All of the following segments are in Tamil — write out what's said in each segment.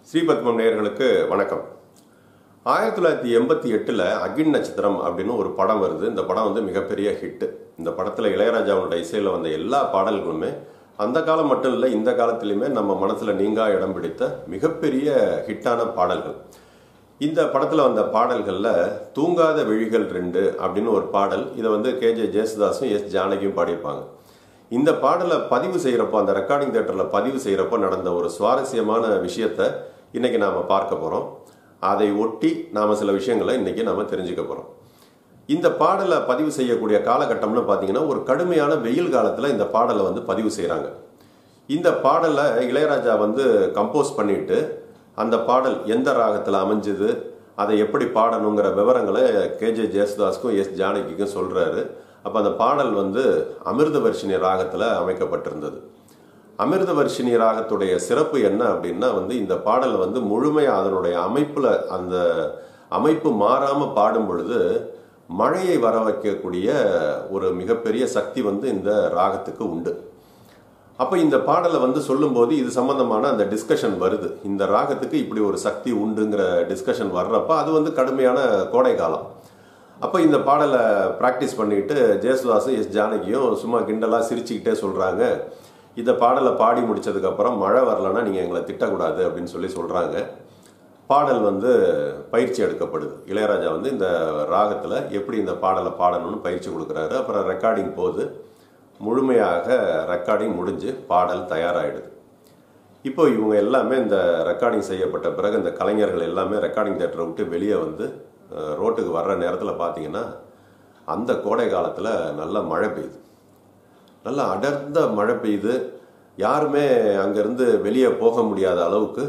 ஸ்ரீபத்மம் நேயர்களுக்கு வணக்கம். 1988 அக்னி நட்சத்திரம் அப்படின்னு ஒரு படம் வருது. இந்த படம் வந்து மிகப்பெரிய ஹிட். இந்த படத்துல இளையராஜாவோட இசையில வந்த எல்லா பாடல்களுமே அந்த காலம் மட்டும் இல்லை, இந்த காலத்திலுமே நம்ம மனசுல நீங்கா இடம் பிடித்த மிகப்பெரிய ஹிட்டான பாடல்கள். இந்த படத்துல வந்த பாடல்கள்ல தூங்காத விழிகள் 2 அப்படின்னு ஒரு பாடல். இதை வந்து கேஜே ஜேசுதாஸும் எஸ் ஜானகியும் பாடியிருப்பாங்க. இந்த பாடலை பதிவு செய்யறப்போ, அந்த ரெக்கார்டிங் தியேட்டர்ல பதிவு செய்யறப்போ நடந்த ஒரு சுவாரஸ்யமான விஷயத்த இன்னைக்கு நாம பார்க்க போறோம். அதை ஒட்டி நாம சில விஷயங்களை இன்னைக்கு நாம தெரிஞ்சுக்க போறோம். இந்த பாடலை பதிவு செய்யக்கூடிய காலகட்டம்னு பாத்தீங்கன்னா ஒரு கடுமையான வெயில் காலத்துல இந்த பாடலை வந்து பதிவு செய்யறாங்க. இந்த பாடலை இளையராஜா வந்து கம்போஸ் பண்ணிட்டு அந்த பாடல் எந்த ராகத்துல அமைஞ்சது, அதை எப்படி பாடணுங்கிற விவரங்களை கேஜே ஜேசுதாஸ்க்கும் எஸ் ஜானகிக்கும் சொல்றாரு. அப்ப அந்த பாடல் வந்து அமிர்தவர்ஷினி ராகத்துல அமைக்கப்பட்டிருந்தது. அமிர்தவர்ஷினி ராகத்துடைய சிறப்பு என்ன அப்படின்னா வந்து இந்த பாடலை வந்து முழுமையா அதனுடைய அமைப்புல அந்த அமைப்பு மாறாம பாடும் பொழுது மழையை வர வைக்கக்கூடிய ஒரு மிகப்பெரிய சக்தி வந்து இந்த ராகத்துக்கு உண்டு. அப்ப இந்த பாடலை வந்து சொல்லும் போது இது சம்பந்தமான அந்த டிஸ்கஷன் வருது. இந்த ராகத்துக்கு இப்படி ஒரு சக்தி உண்டுங்கிற டிஸ்கஷன் வர்றப்ப அது வந்து கடுமையான கோடை காலம். அப்ப இந்த பாடலை பிராக்டிஸ் பண்ணிட்டு ஜேசுதாஸும் எஸ் ஜானகியும் சும்மா கிண்டலா சிரிச்சுக்கிட்டே சொல்றாங்க, இந்த பாடலை பாடி முடிச்சதுக்கு அப்புறம் மழை வரலன்னா நீங்க எங்களை திட்டக்கூடாது அப்படின்னு சொல்லி சொல்றாங்க. பாடல் வந்து பயிற்சி எடுக்கப்படுது. இளையராஜா வந்து இந்த ராகத்துல எப்படி இந்த பாடலை பாடணும்னு பயிற்சி கொடுக்குறாரு. அப்புறம் ரெக்கார்டிங் போது முழுமையாக ரெக்கார்டிங் முடிஞ்சு பாடல் தயாராகிடுது. இப்போ இவங்க எல்லாமே இந்த ரெக்கார்டிங் செய்யப்பட்ட பிறகு இந்த கலைஞர்கள் எல்லாமே ரெக்கார்டிங் தியேட்டரை விட்டு வெளியே வந்து ரோட்டுக்கு வர்ற நேரத்தில் பார்த்தீங்கன்னா அந்த கோடை காலத்தில் நல்ல மழை பெய்யுது. நல்லா அடர்ந்த மழை பெய்யுது. யாருமே அங்கேருந்து வெளியே போக முடியாத அளவுக்கு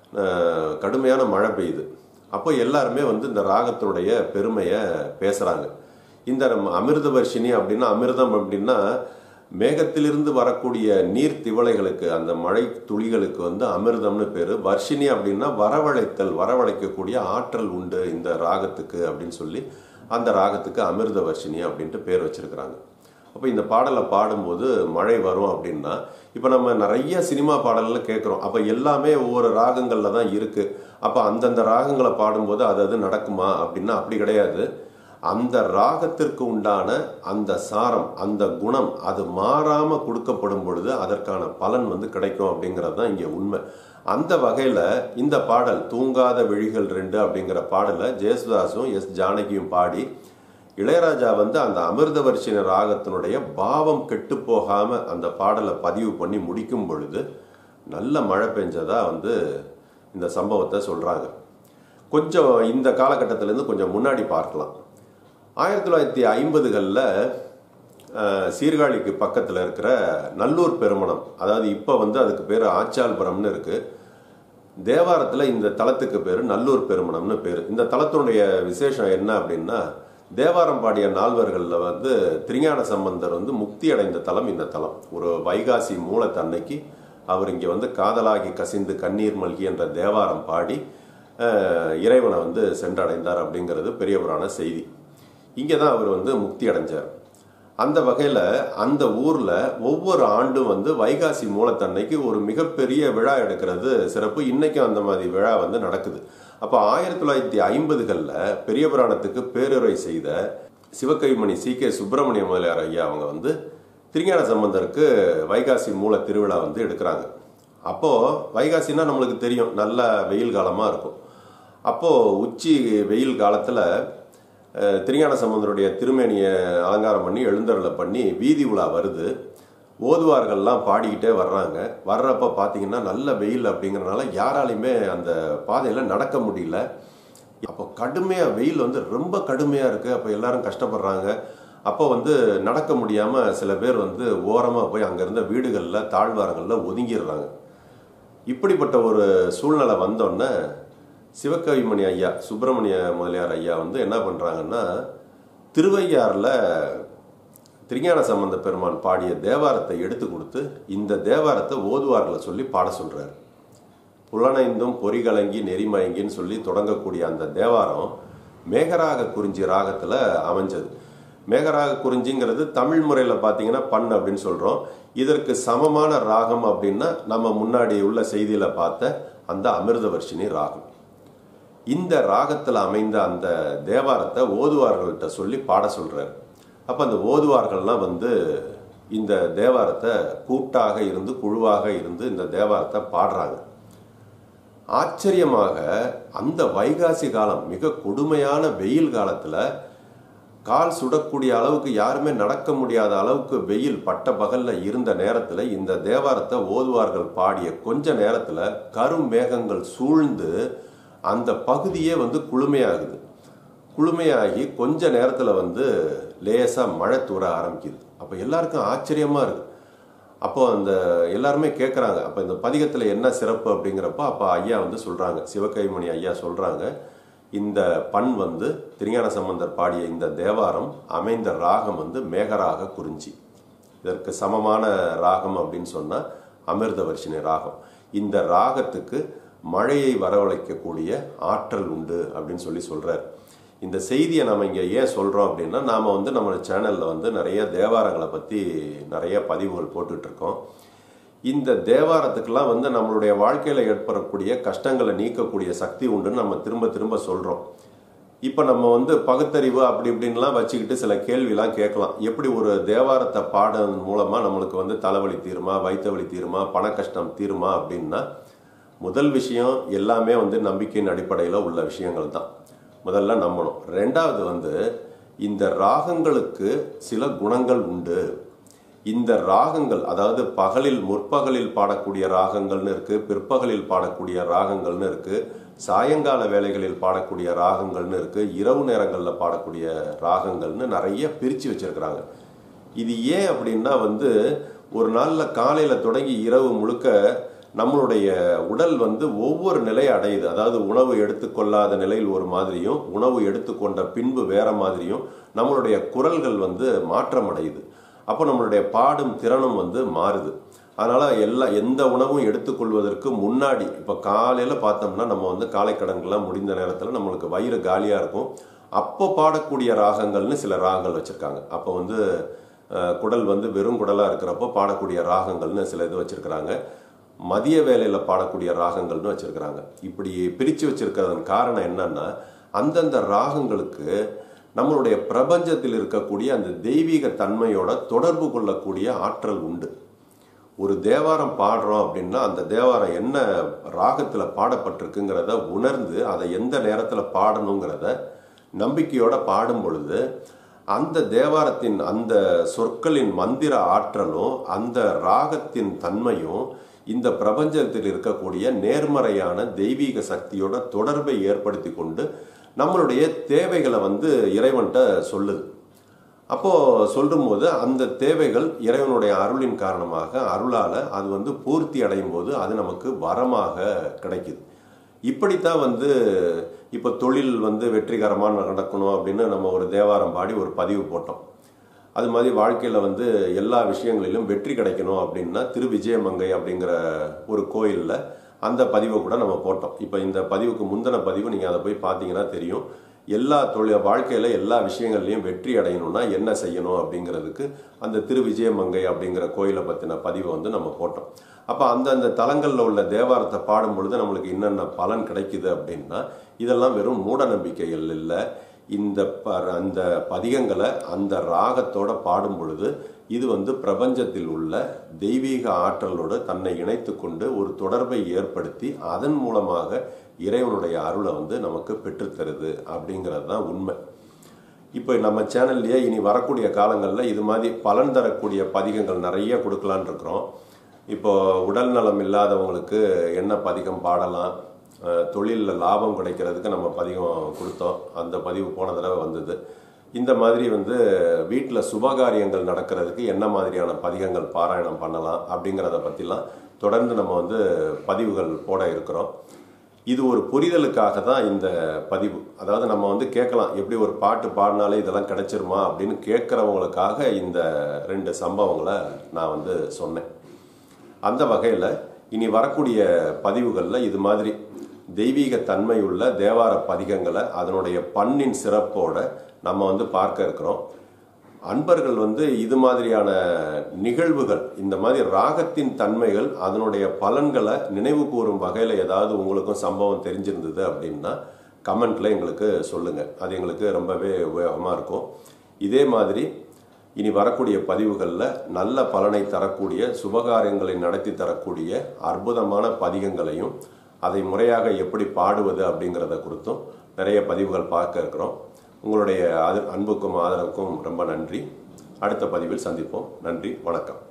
கடுமையான மழை பெய்யுது. அப்போ எல்லாருமே வந்து இந்த ராகத்தினுடைய பெருமையை பேசுகிறாங்க. இந்த அமிர்தவர்ஷினி அப்படின்னா, அமிர்தம் அப்படின்னா மேகத்திலிருந்து வரக்கூடிய நீர் திவளைகளுக்கு, அந்த மழை துளிகளுக்கு வந்து அமிர்தம்னு பேரு. வர்ஷினி அப்படின்னா வரவழைத்தல், வரவழைக்கக்கூடிய ஆற்றல் உண்டு இந்த ராகத்துக்கு அப்படின்னு சொல்லி அந்த ராகத்துக்கு அமிர்தவர்ஷினி அப்படின்ட்டு பேர் வச்சிருக்கிறாங்க. அப்போ இந்த பாடலை பாடும்போது மழை வரும் அப்படின்னா, இப்போ நம்ம நிறைய சினிமா பாடல்கள் கேட்குறோம். அப்போ எல்லாமே ஒவ்வொரு ராகங்கள்ல தான் இருக்கு. அப்போ அந்தந்த ராகங்களை பாடும்போது அது நடக்குமா அப்படின்னா அப்படி கிடையாது. அந்த ராகத்திற்கு உண்டான அந்த சாரம், அந்த குணம் அது மாறாம கொடுக்கப்படும் பொழுது அதற்கான பலன் வந்து கிடைக்கும் அப்படிங்கிறது தான் இங்க உண்மை. அந்த வகையில இந்த பாடல் தூங்காத விழிகள் 2 அப்படிங்கிற பாடலை ஜேசுதாஸும் எஸ் ஜானகியும் பாடி இளையராஜா வந்து அந்த அமிர்தவர்ஷினி ராகத்தினுடைய பாவம் கெட்டு போகாம அந்த பாடலை பதிவு பண்ணி முடிக்கும் பொழுது நல்ல மழை பெஞ்சதா வந்து இந்த சம்பவத்தை சொல்றாங்க. கொஞ்சம் இந்த காலகட்டத்திலேருந்து கொஞ்சம் முன்னாடி பார்க்கலாம். 1950களில் சீர்காழிக்கு பக்கத்தில் இருக்கிற நல்லூர் பெருமணம், அதாவது இப்போ வந்து அதுக்கு பேர் ஆச்சால்புரம்னு இருக்கு. தேவாரத்தில் இந்த தலத்துக்கு பேர் நல்லூர் பெருமணம்னு பேர். இந்த தலத்தினுடைய விசேஷம் என்ன அப்படின்னா, தேவாரம் பாடிய நால்வர்களில் வந்து திருஞான சம்பந்தர் வந்து முக்தி அடைந்த தலம் இந்த தலம். ஒரு வைகாசி மூலத்தன்னைக்கு அவர் இங்கே வந்து காதலாகி கசிந்து கண்ணீர் மல்கி என்ற தேவாரம் பாடி இறைவனை வந்து சென்றடைந்தார் அப்படிங்கிறது பெரிய புராண செய்தி. இங்கே தான் அவர் வந்து முக்தி அடைஞ்சார். அந்த வகையில் அந்த ஊரில் ஒவ்வொரு ஆண்டும் வந்து வைகாசி மூலத்தன்னைக்கு ஒரு மிகப்பெரிய விழா எடுக்கிறது சிறப்பு. இன்னைக்கும் அந்த மாதிரி விழா வந்து நடக்குது. அப்போ 1950களில் பெரிய புராணத்துக்கு பேருரை செய்த சிவகவிமணி சி.கே. சுப்பிரமணிய முதலியார் ஐயா அவங்க வந்து திருஞான சம்பந்தருக்கு வைகாசி மூல திருவிழா வந்து எடுக்கிறாங்க. அப்போது வைகாசின்னா நம்மளுக்கு தெரியும், நல்ல வெயில் காலமாக இருக்கும். அப்போது உச்சி வெயில் காலத்தில் திருஞான சம்பந்தருடைய திருமேனியை அலங்காரம் பண்ணி எழுந்தருளை பண்ணி வீதி உலா வருது. ஓதுவார்கள்லாம் பாடிக்கிட்டே வர்றாங்க. வர்றப்ப பார்த்தீங்கன்னா நல்ல வெயில் அப்படிங்கிறனால யாராலையுமே அந்த பாதையில் நடக்க முடியல. அப்போ கடுமையாக வெயில் வந்து ரொம்ப கடுமையாக இருக்குது. அப்போ எல்லாரும் கஷ்டப்படுறாங்க. அப்போ வந்து நடக்க முடியாமல் சில பேர் வந்து ஓரமாக போய் அங்கே இருந்த வீடுகளில் தாழ்வாரங்களில் ஒதுங்கிடுறாங்க. இப்படிப்பட்ட ஒரு சூழ்நிலை வந்தோடனே சிவகவிமணி ஐயா சுப்பிரமணிய முதலியார் ஐயா வந்து என்ன பண்ணுறாங்கன்னா, திருவையாறில் திருஞான சம்பந்த பெருமான் பாடிய தேவாரத்தை எடுத்து கொடுத்து இந்த தேவாரத்தை ஓதுவார்களை சொல்லி பாட சொல்கிறார். புலனைந்தும் பொறிகலங்கி நெறிமயங்கின்னு சொல்லி தொடங்கக்கூடிய அந்த தேவாரம் மேகராக குறிஞ்சி ராகத்தில் அமைஞ்சது. மேகராக குறிஞ்சிங்கிறது தமிழ் முறையில் பார்த்தீங்கன்னா பண் அப்படின்னு சொல்கிறோம். இதற்கு சமமான ராகம் அப்படின்னா நம்ம முன்னாடி உள்ள செய்தியில் பார்த்த அந்த அமிர்தவர்ஷினி ராகம். இந்த ராகத்தில் அமைந்த அந்த தேவாரத்தை ஓதுவார்கள்ட்ட சொல்லி பாட சொல்றாரு. அப்போ அந்த ஓதுவார்கள்லாம் வந்து இந்த தேவாரத்தை கூட்டாக இருந்து குழுவாக இருந்து இந்த தேவாரத்தை பாடுறாங்க. ஆச்சரியமாக அந்த வைகாசி காலம், மிக கொடுமையான வெயில் காலத்தில் கால் சுடக்கூடிய அளவுக்கு, யாருமே நடக்க முடியாத அளவுக்கு வெயில் பட்ட பகல்ல இருந்த நேரத்தில் இந்த தேவாரத்தை ஓதுவார்கள் பாடிய கொஞ்ச நேரத்தில் கரும் மேகங்கள் சூழ்ந்து அந்த பகுதியே வந்து குளுமையாகுது. குளுமையாகி கொஞ்ச நேரத்தில் வந்து லேசாக மழை தூர ஆரம்பிக்குது. அப்போ எல்லாருக்கும் ஆச்சரியமாக இருக்குது. அப்போ அந்த எல்லாருமே கேட்குறாங்க, அப்போ இந்த பதிகத்தில் என்ன சிறப்பு அப்படிங்கிறப்போ அப்போ ஐயா வந்து சொல்கிறாங்க, சிவகைமணி ஐயா சொல்கிறாங்க, இந்த பண் வந்து திருஞான சம்பந்தர் பாடிய இந்த தேவாரம் அமைந்த ராகம் வந்து மேகராக குறிஞ்சி. இதற்கு சமமான ராகம் அப்படின்னு சொன்னால் அமிர்தவர்ஷினி ராகம். இந்த ராகத்துக்கு மழையை வரவழைக்கக்கூடிய ஆற்றல் உண்டு அப்படின்னு சொல்கிறார். இந்த செய்தியை நம்ம இங்கே ஏன் சொல்கிறோம் அப்படின்னா, நாம் வந்து நம்ம சேனலில் வந்து நிறைய தேவாரங்களை பற்றி நிறைய பதிவுகள் போட்டுட்ருக்கோம். இந்த தேவாரத்துக்கெல்லாம் வந்து நம்மளுடைய வாழ்க்கையில் ஏற்படக்கூடிய கஷ்டங்களை நீக்கக்கூடிய சக்தி உண்டுன்னு நம்ம திரும்ப திரும்ப சொல்கிறோம். இப்போ நம்ம வந்து பகுத்தறிவு அப்படி இப்படின்லாம் வச்சுக்கிட்டு சில கேள்விலாம் கேட்கலாம். எப்படி ஒரு தேவாரத்தை பாடுறது மூலமாக நம்மளுக்கு வந்து தலைவலி தீருமா, வயிற்று வலி தீருமா, பண கஷ்டம் தீருமா அப்படின்னா, முதல் விஷயம் எல்லாமே வந்து நம்பிக்கையின் அடிப்படையில் உள்ள விஷயங்கள் தான். முதல்ல நம்பணும். ரெண்டாவது வந்து இந்த ராகங்களுக்கு சில குணங்கள் உண்டு. இந்த ராகங்கள், அதாவது பகலில் முற்பகலில் பாடக்கூடிய ராகங்கள்னு இருக்குது, பிற்பகலில் பாடக்கூடிய ராகங்கள்னு இருக்குது, சாயங்கால வேளைகளில் பாடக்கூடிய ராகங்கள்னு இருக்குது, இரவு நேரங்களில் பாடக்கூடிய ராகங்கள்னு நிறைய பிரித்து வச்சிருக்கிறாங்க. இது ஏன் அப்படின்னா வந்து ஒரு நாளில் காலையில் தொடங்கி இரவு முழுக்க நம்மளுடைய உடல் வந்து ஒவ்வொரு நிலையை அடையுது. அதாவது உணவு எடுத்துக்கொள்ளாத நிலையில் ஒரு மாதிரியும், உணவு எடுத்துக்கொண்ட பின்பு வேற மாதிரியும் நம்மளுடைய குரல்கள் வந்து மாற்றம் அடையுது. அப்போ நம்மளுடைய பாடும் திறனும் வந்து மாறுது. அதனால் எந்த உணவும் எடுத்துக்கொள்வதற்கு முன்னாடி, இப்போ காலையில் பார்த்தோம்னா நம்ம வந்து காலை கடன்கள்லாம் முடிந்த நேரத்தில் நம்மளுக்கு வயிறு காலியாக இருக்கும். அப்போ பாடக்கூடிய ராகங்கள்னு சில ராகங்கள் வச்சுருக்காங்க. அப்போ வந்து குடல் வந்து வெறும் குடலாக இருக்கிறப்போ பாடக்கூடிய ராகங்கள்னு சில இது வச்சுருக்கிறாங்க. மதிய வேலையில் பாடக்கூடிய ராகங்கள்னு வச்சுருக்கிறாங்க. இப்படி பிரித்து வச்சிருக்கிறதன் காரணம் என்னன்னா, அந்தந்த ராகங்களுக்கு நம்மளுடைய பிரபஞ்சத்தில் இருக்கக்கூடிய அந்த தெய்வீக தன்மையோட தொடர்பு கொள்ளக்கூடிய ஆற்றல் உண்டு. ஒரு தேவாரம் பாடுறோம் அப்படின்னா அந்த தேவாரம் என்ன ராகத்தில் பாடப்பட்டிருக்குங்கிறத உணர்ந்து அதை எந்த நேரத்தில் பாடணுங்கிறத நம்பிக்கையோட பாடும் பொழுது அந்த தேவாரத்தின் அந்த சொற்களின் மந்திர ஆற்றலும் அந்த ராகத்தின் தன்மையும் இந்த பிரபஞ்சத்தில் இருக்கக்கூடிய நேர்மறையான தெய்வீக சக்தியோட தொடர்பை ஏற்படுத்தி கொண்டு நம்மளுடைய தேவைகளை வந்து இறைவன்கிட்ட சொல்லுது. அப்போது சொல்லும் போது அந்த தேவைகள் இறைவனுடைய அருளின் காரணமாக, அருளால் அது வந்து பூர்த்தி அடையும் போது அது நமக்கு வரமாக கிடைக்குது. இப்படித்தான் வந்து இப்போ தொழில் வந்து வெற்றிகரமாக நடக்கணும் அப்படின்னு நம்ம ஒரு தேவாரம் பாடி ஒரு பதிவு போட்டோம். அது மாதிரி வாழ்க்கையில் வந்து எல்லா விஷயங்களிலும் வெற்றி கிடைக்கணும் அப்படின்னா திருவிஜயமங்கை அப்படிங்கிற ஒரு கோயிலில் அந்த பதிவை கூட நம்ம போட்டோம். இப்போ இந்த பதிவுக்கு முந்தின பதிவு நீங்கள் அதை போய் பார்த்தீங்கன்னா தெரியும். எல்லா வாழ்க்கையில் எல்லா விஷயங்கள்லையும் வெற்றி அடையணும்னா என்ன செய்யணும் அப்படிங்கிறதுக்கு அந்த திருவிஜயமங்கை அப்படிங்கிற கோயிலை பற்றின பதிவை வந்து நம்ம போட்டோம். அப்போ அந்தந்த தலங்களில் உள்ள தேவாரத்தை பாடும் பொழுது நம்மளுக்கு என்னென்ன பலன் கிடைக்குது அப்படின்னா, இதெல்லாம் வெறும் மூட நம்பிக்கைகள் இல்லை. அந்த பதிகங்களை அந்த ராகத்தோட பாடும் பொழுது இது வந்து பிரபஞ்சத்தில் உள்ள தெய்வீக ஆற்றலோடு தன்னை இணைத்து கொண்டு ஒரு தொடர்பை ஏற்படுத்தி அதன் மூலமாக இறைவனுடைய அருளை வந்து நமக்கு பெற்றுத்தருது அப்படிங்கிறது தான் உண்மை. இப்போ நம்ம சேனல்லையே இனி வரக்கூடிய காலங்களில் இது மாதிரி பலன் தரக்கூடிய பதிகங்கள் நிறைய கொடுக்கலான் இருக்கிறோம். இப்போ உடல் நலம் இல்லாதவங்களுக்கு என்ன பதிகம் பாடலாம், தொழிலில் லாபம் கிடைக்கிறதுக்கு நம்ம பதிகம் கொடுத்தோம். அந்த பதிவு போன தடவை வந்தது. இந்த மாதிரி வந்து வீட்டில் சுபகாரியங்கள் நடக்கிறதுக்கு என்ன மாதிரியான பதிகங்கள் பாராயணம் பண்ணலாம் அப்படிங்கிறத பற்றிலாம் தொடர்ந்து நம்ம வந்து பதிவுகள் போட இருக்கிறோம். இது ஒரு புரிதலுக்காக தான் இந்த பதிவு. அதாவது நம்ம வந்து கேட்கலாம், எப்படி ஒரு பாட்டு பாடினாலே இதெல்லாம் கிடைச்சிருமா அப்படின்னு கேட்குறவங்களுக்காக இந்த 2 சம்பவங்களை நான் வந்து சொன்னேன். அந்த வகையில் இனி வரக்கூடிய பதிவுகளில் இது மாதிரி தெய்வீக தன்மையுள்ள தேவார பதிகங்களை அதனுடைய பண்ணின் சிறப்போட நம்ம வந்து பார்க்க இருக்கிறோம். அன்பர்கள் இது மாதிரியான நிகழ்வுகள், இந்த மாதிரி ராகத்தின் தன்மைகள், அதனுடைய பலன்களை நினைவு கூறும் வகையில் ஏதாவது உங்களுக்கும் சம்பவம் தெரிஞ்சிருந்தது அப்படின்னா கமெண்ட்ல எங்களுக்கு சொல்லுங்க. அது எங்களுக்கு ரொம்பவே உபயோகமாக இருக்கும். இதே மாதிரி இனி வரக்கூடிய பதிவுகளில் நல்ல பலனை தரக்கூடிய, சுபகாரியங்களை நடத்தி தரக்கூடிய அற்புதமான பதிகங்களையும் அதை முறையாக எப்படி பாடுவது அப்படிங்கிறத குறித்தும் நிறைய பதிவுகள் பார்க்க இருக்கிறோம். உங்களுடைய அன்புக்கும் ஆதரவுக்கும் ரொம்ப நன்றி. அடுத்த பதிவில் சந்திப்போம். நன்றி, வணக்கம்.